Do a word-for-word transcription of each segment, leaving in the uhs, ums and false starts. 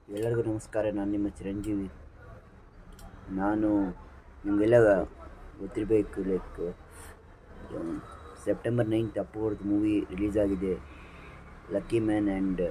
ಎಲ್ಲರಿಗೂ ನಮಸ್ಕಾರ. ನಾನು ನಿಮ್ಮ ಚಿರಂಜೀವಿ. ನಾನು ನಿಮಗೆಲ್ಲ ಗೊತ್ತಿರಬೇಕು, ಲೈಕ್ ಸೆಪ್ಟೆಂಬರ್ ನೈನ್ತ್ ಅಪ್ಪು ಅವ್ರದ್ದು ಮೂವಿ ರಿಲೀಸ್ ಆಗಿದೆ, ಲಕ್ಕಿ ಮ್ಯಾನ್. ಆ್ಯಂಡ್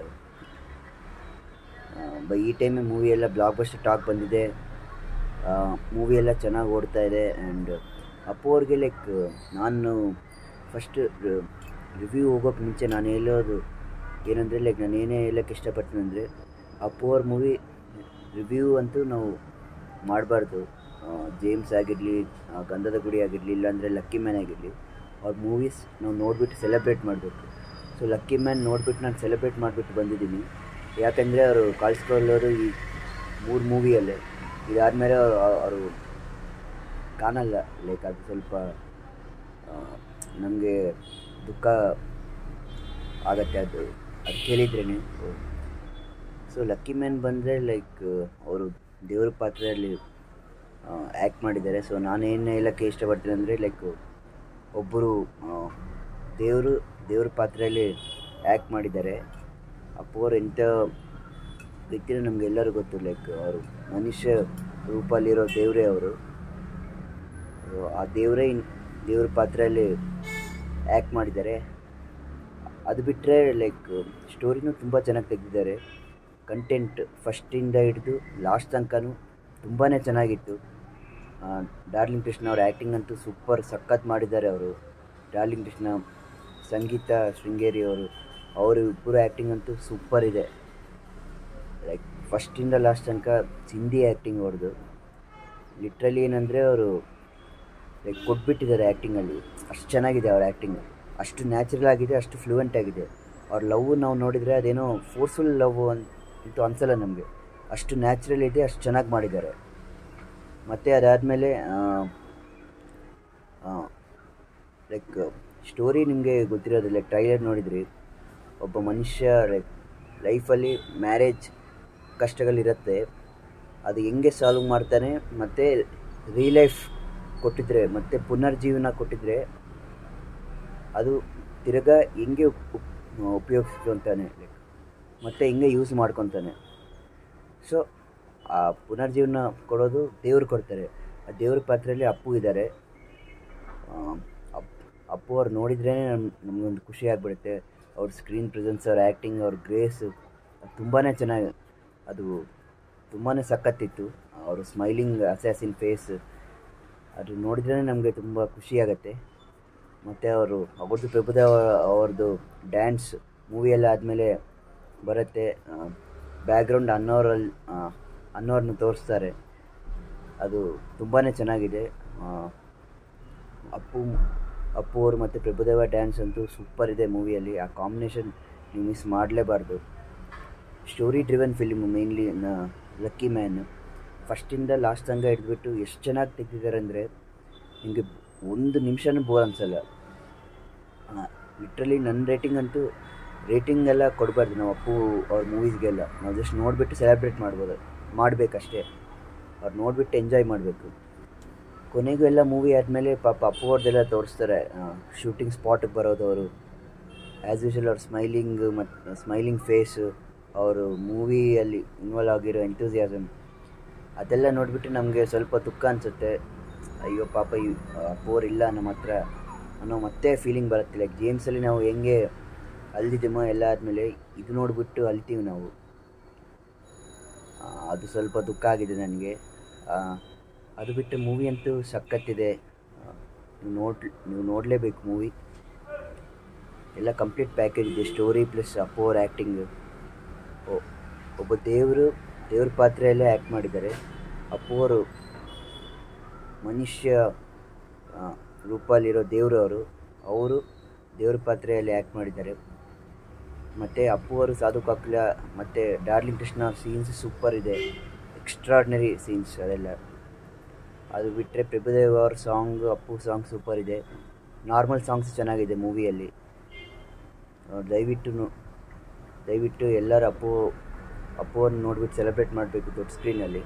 ಬೈ ಈ ಟೈಮೇ ಮೂವಿ ಎಲ್ಲ ಬ್ಲಾಕ್ ಬಸ್ಟರ್ ಟಾಕ್ ಬಂದಿದೆ. ಮೂವಿ ಎಲ್ಲ ಚೆನ್ನಾಗಿ ಓಡ್ತಾ ಇದೆ. ಆ್ಯಂಡ್ ಅಪ್ಪು ಅವ್ರಿಗೆ ಲೈಕ್ ನಾನು ಫಸ್ಟ್ ರಿವ್ಯೂ ಹೋಗೋಕ್ಕೆ ಮುಂಚೆ ನಾನು ಹೇಳೋದು ಏನಂದರೆ, ಲೈಕ್ ನಾನು ಏನೇ ಹೇಳೋಕ್ಕೆ ಇಷ್ಟಪಡ್ತೀನಿ ಅಂದರೆ, ಅಪ್ಪು ಅವ್ರ ಮೂವಿ ರಿವ್ಯೂ ಅಂತೂ ನಾವು ಮಾಡಬಾರ್ದು. ಜೇಮ್ಸ್ ಆಗಿರಲಿ, ಗಂಧದ ಗುಡಿ ಆಗಿರಲಿ, ಇಲ್ಲಾಂದರೆ ಲಕ್ಕಿ ಮ್ಯಾನ್ ಆಗಿರಲಿ, ಅವ್ರ ಮೂವೀಸ್ ನಾವು ನೋಡಿಬಿಟ್ಟು ಸೆಲೆಬ್ರೇಟ್ ಮಾಡಬೇಕು. ಸೊ ಲಕ್ಕಿ ಮ್ಯಾನ್ ನೋಡಿಬಿಟ್ಟು ನಾನು ಸೆಲೆಬ್ರೇಟ್ ಮಾಡಿಬಿಟ್ಟು ಬಂದಿದ್ದೀನಿ. ಯಾಕೆಂದರೆ ಅವರು ಕಳಿಸ್ಕೊಳ್ಳೋರು ಈ ಮೂರು ಮೂವಿಯಲ್ಲೇ. ಇದಾದಮೇಲೆ ಅವರು ಕಾಣಲ್ಲ. ಲೈಕ್ ಅದು ಸ್ವಲ್ಪ ನಮಗೆ ದುಃಖ ಆಗತ್ತೆ ಅದು ಅದು ಕೇಳಿದ್ರೇ. ಸೊ ಲಕ್ಕಿ ಮ್ಯಾನ್ ಬಂದರೆ ಲೈಕ್ ಅವರು ದೇವ್ರ ಪಾತ್ರೆಯಲ್ಲಿ ಆ್ಯಕ್ಟ್ ಮಾಡಿದ್ದಾರೆ. ಸೊ ನಾನೇನು ಹೇಳೋಕ್ಕೆ ಇಷ್ಟಪಡ್ತೀನಿ ಅಂದರೆ, ಲೈಕ್ ಒಬ್ಬರು ದೇವರು ದೇವ್ರ ಪಾತ್ರೆಯಲ್ಲಿ ಆ್ಯಕ್ಟ್ ಮಾಡಿದ್ದಾರೆ. ಅಪ್ಪು ಅವ್ರು ಎಂಥ ವ್ಯಕ್ತಿನೂ ನಮಗೆಲ್ಲರೂ ಗೊತ್ತು. ಲೈಕ್ ಅವರು ಮನುಷ್ಯ ರೂಪಲ್ಲಿರೋ ದೇವರೇ ಅವರು. ಆ ದೇವರೇ ದೇವ್ರ ಪಾತ್ರೆಯಲ್ಲಿ ಆ್ಯಕ್ಟ್ ಮಾಡಿದ್ದಾರೆ. ಅದು ಬಿಟ್ಟರೆ ಲೈಕ್ ಸ್ಟೋರಿನೂ ತುಂಬ ಚೆನ್ನಾಗಿ ತೆಗೆದಿದ್ದಾರೆ. ಕಂಟೆಂಟ್ ಫಸ್ಟಿಂದ ಹಿಡಿದು ಲಾಸ್ಟ್ ತನಕನೂ ತುಂಬಾ ಚೆನ್ನಾಗಿತ್ತು. ಡಾರ್ಲಿಂಗ್ ಕೃಷ್ಣ ಅವ್ರ ಆ್ಯಕ್ಟಿಂಗ್ ಅಂತೂ ಸೂಪರ್ ಸಖತ್ ಮಾಡಿದ್ದಾರೆ ಅವರು. ಡಾರ್ಲಿಂಗ್ ಕೃಷ್ಣ, ಸಂಗೀತ ಶೃಂಗೇರಿ ಅವರು ಅವರು ಪೂರ ಆ್ಯಕ್ಟಿಂಗ್ ಅಂತೂ ಸೂಪರ್ ಇದೆ. ಲೈಕ್ ಫಸ್ಟಿಂದ ಲಾಸ್ಟ್ ತನಕ ಚಿಂದಿ ಆ್ಯಕ್ಟಿಂಗ್ ಅವ್ರದ್ದು. ಲಿಟ್ರಲಿ ಏನಂದರೆ ಅವರು ಲೈಕ್ ಕೊಟ್ಬಿಟ್ಟಿದ್ದಾರೆ ಆ್ಯಕ್ಟಿಂಗಲ್ಲಿ. ಅಷ್ಟು ಚೆನ್ನಾಗಿದೆ ಅವ್ರ ಆ್ಯಕ್ಟಿಂಗ್. ಅಷ್ಟು ನ್ಯಾಚುರಲ್ ಆಗಿದೆ, ಅಷ್ಟು ಫ್ಲೂಯೆಂಟ್ ಆಗಿದೆ. ಅವ್ರ ಲವ್ ನಾವು ನೋಡಿದರೆ ಅದೇನೋ ಫೋರ್ಸ್ಫುಲ್ ಲವ್ ಅಂತೂ ಅನಿಸಲ್ಲ ನಮಗೆ. ಅಷ್ಟು ನ್ಯಾಚುರಲ್ ಇದೆ, ಅಷ್ಟು ಚೆನ್ನಾಗಿ ಮಾಡಿದ್ದಾರೆ. ಮತ್ತು ಅದಾದಮೇಲೆ ಲೈಕ್ ಸ್ಟೋರಿ ನಿಮಗೆ ಗೊತ್ತಿರೋದು, ಲೈಕ್ ಟ್ರೈಲರ್ ನೋಡಿದ್ರಿ. ಒಬ್ಬ ಮನುಷ್ಯ ಲೈಕ್ ಲೈಫಲ್ಲಿ ಮ್ಯಾರೇಜ್ ಕಷ್ಟಗಳಿರುತ್ತೆ, ಅದು ಹೆಂಗೆ ಸಾಲ್ವ್ ಮಾಡ್ತಾನೆ, ಮತ್ತು ರಿಯಲ್ ಲೈಫ್ ಕೊಟ್ಟಿದ್ರೆ ಮತ್ತು ಪುನರ್ಜೀವನ ಕೊಟ್ಟಿದ್ರೆ ಅದು ತಿರ್ಗಾ ಹೆಂಗೆ ಉಪಯೋಗಿಸ್ಕೊತಾನೆ, ಲೈಕ್ ಮತ್ತು ಹೆಂಗೆ ಯೂಸ್ ಮಾಡ್ಕೊತಾನೆ. ಸೊ ಆ ಪುನರ್ಜೀವನ ಕೊಡೋದು ದೇವ್ರು ಕೊಡ್ತಾರೆ. ಆ ದೇವ್ರ ಪಾತ್ರೆಯಲ್ಲಿ ಅಪ್ಪು ಇದ್ದಾರೆ. ಅಪ್ ಅಪ್ಪು ಅವ್ರು ನೋಡಿದ್ರೇ ನಮ್ಗೆ ನಮಗೊಂದು ಖುಷಿ ಆಗಿಬಿಡುತ್ತೆ. ಅವ್ರ ಸ್ಕ್ರೀನ್ ಪ್ರೆಸೆನ್ಸ್, ಅವ್ರ ಆ್ಯಕ್ಟಿಂಗ್, ಅವ್ರ ಗ್ರೇಸು ಅದು ತುಂಬಾ ಚೆನ್ನಾಗಿ, ಅದು ತುಂಬಾ ಸಖತ್ತಿತ್ತು. ಅವರು ಸ್ಮೈಲಿಂಗ್ ಅಸ್ಯಾಸಿನ್ ಫೇಸ್ ಅದು ನೋಡಿದ್ರೇ ನಮಗೆ ತುಂಬ ಖುಷಿಯಾಗತ್ತೆ. ಮತ್ತು ಅವರು ಅವ್ರದ್ದು ಪ್ರಭುದೇವ ಅವ್ರದ್ದು ಡ್ಯಾನ್ಸ್ ಮೂವಿಯೆಲ್ಲ ಆದಮೇಲೆ ಬರುತ್ತೆ. ಬ್ಯಾಕ್ಗ್ರೌಂಡ್ ಅನ್ನೋರಲ್ಲಿ ಅನ್ನೋರನ್ನು ತೋರಿಸ್ತಾರೆ. ಅದು ತುಂಬಾ ಚೆನ್ನಾಗಿದೆ. ಅಪ್ಪು ಅಪ್ಪು ಅವರು ಮತ್ತು ಪ್ರಭುದೇವ ಡ್ಯಾನ್ಸ್ ಅಂತೂ ಸೂಪರ್ ಇದೆ ಮೂವಿಯಲ್ಲಿ. ಆ ಕಾಂಬಿನೇಷನ್ ನೀವು ಮಿಸ್ ಮಾಡಲೇಬಾರ್ದು. Story driven film mainly Lucky Man. ಫಸ್ಟಿಂದ ಲಾಸ್ಟ್ ತನಕ ಹಿಡಿದ್ಬಿಟ್ಟು ಎಷ್ಟು ಚೆನ್ನಾಗಿ ತೆಗೆದಿದ್ದಾರೆ ಅಂದರೆ ನಿಮಗೆ ಒಂದು ನಿಮಿಷನೂ ಬೋರ್ ಅನಿಸಲ್ಲ. ಲಿಟ್ರಲಿ ನನ್ನ ರೇಟಿಂಗ್ ಅಂತೂ ರೇಟಿಂಗ್ ಎಲ್ಲ ಕೊಡಬಾರ್ದು ನಾವು ಅಪ್ಪು ಅವ್ರ ಮೂವೀಸ್ಗೆಲ್ಲ. ನಾವು ಜಸ್ಟ್ ನೋಡಿಬಿಟ್ಟು ಸೆಲೆಬ್ರೇಟ್ ಮಾಡ್ಬೋದು, ಮಾಡಬೇಕಷ್ಟೇ. ಅವ್ರು ನೋಡಿಬಿಟ್ಟು ಎಂಜಾಯ್ ಮಾಡಬೇಕು. ಕೊನೆಗೂ ಎಲ್ಲ ಮೂವಿ ಆದಮೇಲೆ ಪಾಪ ಅಪ್ಪು ಅವ್ರದ್ದೆಲ್ಲ ತೋರಿಸ್ತಾರೆ. ಶೂಟಿಂಗ್ ಸ್ಪಾಟಿಗೆ ಬರೋದು ಅವರು ಆ್ಯಸ್ ಯೂಶುವಲ್ ಅವ್ರ ಸ್ಮೈಲಿಂಗ್ ಮತ್ತು ಸ್ಮೈಲಿಂಗ್ ಫೇಸು, ಅವರು ಮೂವಿಯಲ್ಲಿ ಇನ್ವಾಲ್ವ್ ಆಗಿರೋ ಎಂಥೂಸಿಯಾಸಮ್ ಅದೆಲ್ಲ ನೋಡಿಬಿಟ್ಟು ನಮಗೆ ಸ್ವಲ್ಪ ದುಃಖ ಅನಿಸುತ್ತೆ. ಅಯ್ಯೋ ಪಾಪ ಈ ಅಪ್ಪು ಅವ್ರು ಇಲ್ಲ ನಮ್ಮ ಹತ್ರ ಅನ್ನೋ ಮತ್ತೆ ಫೀಲಿಂಗ್ ಬರುತ್ತೆ. ಲೈಕ್ ಗೇಮ್ಸಲ್ಲಿ ನಾವು ಹೆಂಗೆ ಅಲ್ದಿದ್ದೀಮೋ ಎಲ್ಲ ಆದಮೇಲೆ ಇದು ನೋಡಿಬಿಟ್ಟು ಅಲ್ತೀವಿ ನಾವು. ಅದು ಸ್ವಲ್ಪ ದುಃಖ ಆಗಿದೆ ನನಗೆ. ಅದು ಬಿಟ್ಟು ಮೂವಿ ಅಂತೂ ಸಖತ್ತಿದೆ. ನೀವು ನೋಡಿ ನೀವು ನೋಡಲೇಬೇಕು ಮೂವಿ. ಎಲ್ಲ ಕಂಪ್ಲೀಟ್ ಪ್ಯಾಕೇಜ್ ಇದೆ, ಸ್ಟೋರಿ ಪ್ಲಸ್ ಅಪ್ಪು ಅವ್ರ ಆ್ಯಕ್ಟಿಂಗು. ಒಬ್ಬ ದೇವರು ದೇವ್ರ ಪಾತ್ರೆಯಲ್ಲೇ ಆ್ಯಕ್ಟ್ ಮಾಡಿದ್ದಾರೆ. ಅಪ್ಪು ಅವರು ಮನುಷ್ಯ ರೂಪಲ್ಲಿರೋ ದೇವರು ಅವರು ಅವರು ದೇವ್ರ ಪಾತ್ರೆಯಲ್ಲಿ ಆ್ಯಕ್ಟ್ ಮಾಡಿದ್ದಾರೆ. ಮತ್ತು ಅಪ್ಪು ಅವರು ಸಾಧು ಕಾಕ್ಲ ಮತ್ತು ಡಾರ್ಲಿಂಗ್ ಕೃಷ್ಣ ಸೀನ್ಸ್ ಸೂಪರ್ ಇದೆ, ಎಕ್ಸ್ಟ್ರಾರ್ಡಿನರಿ ಸೀನ್ಸ್ ಅದೆಲ್ಲ. ಅದು ಬಿಟ್ಟರೆ ಪ್ರಭುದೇವ ಅವ್ರ ಸಾಂಗ್, ಅಪ್ಪು ಸಾಂಗ್ ಸೂಪರ್ ಇದೆ. ನಾರ್ಮಲ್ ಸಾಂಗ್ಸ್ ಚೆನ್ನಾಗಿದೆ ಮೂವಿಯಲ್ಲಿ. ದಯವಿಟ್ಟು ದಯವಿಟ್ಟು ಎಲ್ಲರೂ ಅಪ್ಪು ಅಪ್ಪು ಅವ್ರನ್ನ ನೋಡ್ಬಿಟ್ಟು ಸೆಲೆಬ್ರೇಟ್ ಮಾಡಬೇಕು ದೊಡ್ಡ ಸ್ಕ್ರೀನಲ್ಲಿ.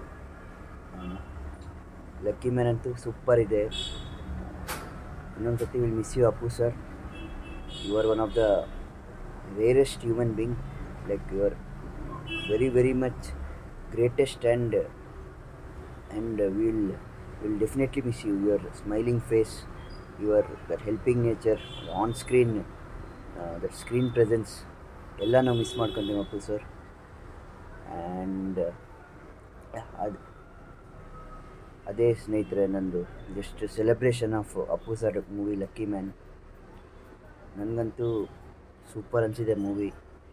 ಲಕ್ಕಿ ಮ್ಯಾನ್ ಅಂತೂ ಸೂಪರ್ ಇದೆ. ಇನ್ನೊಂದು ಸತಿ will miss you Appu sir. You are one of the rarest human being. Like you are very very much greatest, and and we'll will definitely miss you. Your smiling face, your that helping nature on screen, uh, that screen presence, ಎಲ್ಲ ನಾವು miss ಮಾಡ್ಕೊಂತೀವಿ Appu sir. And ಅದು ಅದೇ ಸ್ನೇಹಿತರೆ, ನಂದು just celebration of Appu sir movie Lucky Man. ನನಗಂತೂ super ಅನಿಸಿದೆ movie.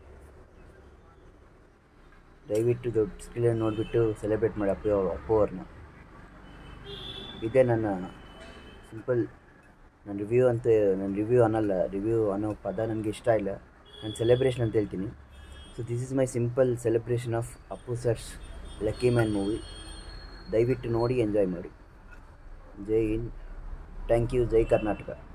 ದಯವಿಟ್ಟು ದೊಡ್ಡ ಸ್ಕ್ರೀನಲ್ಲಿ ನೋಡಿಬಿಟ್ಟು ಸೆಲೆಬ್ರೇಟ್ ಮಾಡಿ ಅಪ್ಪು ಅಪ್ಪು ಅವ್ರನ್ನ. ಇದೇ ನನ್ನ ಸಿಂಪಲ್ ನನ್ನ ರಿವ್ಯೂ ಅಂತ. ನನ್ನ ರಿವ್ಯೂ ಅನ್ನಲ್ಲ, ರಿವ್ಯೂ ಅನ್ನೋ ಪದ ನನಗೆ ಇಷ್ಟ ಇಲ್ಲ, ನಾನು ಸೆಲೆಬ್ರೇಷನ್ ಅಂತ ಹೇಳ್ತೀನಿ. So this is my simple celebration of Appu sir's Lucky Man movie. ದಯವಿಟ್ಟು ನೋಡಿ ಎಂಜಾಯ್ ಮಾಡಿ. Jai Hind, thank you, Jai Karnataka.